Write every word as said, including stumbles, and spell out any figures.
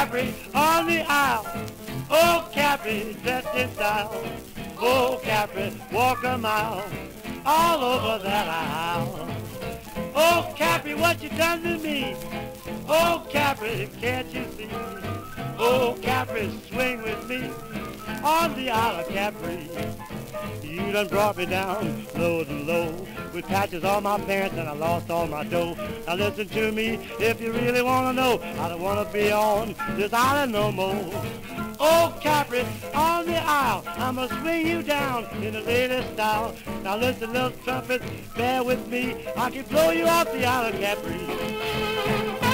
Capri on the aisle. Oh, Capri, dressed in style. Oh, Capri, walk a mile all over that aisle. Oh, Capri, what you done to me? Oh, Capri, can't you see? Oh, Capri, swing with me on the aisle of Capri. You done brought me down low and low with patches on my pants and I lost all my dough. Now listen to me if you really want to know. I don't want to be on this island no more. Oh, Capri, on the aisle, I'ma swing you down in the latest style. Now listen, little trumpet, bear with me. I can blow you off the island, Capri.